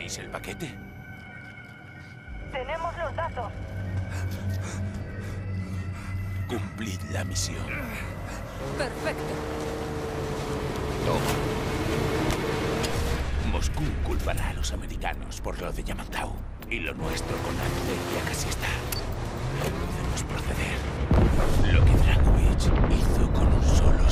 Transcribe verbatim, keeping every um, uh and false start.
¿Tenéis el paquete? Tenemos los datos. Cumplid la misión. Perfecto. Toma. Moscú culpará a los americanos por lo de Yamantau. Y lo nuestro con la ya casi está. Podemos proceder. Lo que Dragovich hizo con un solo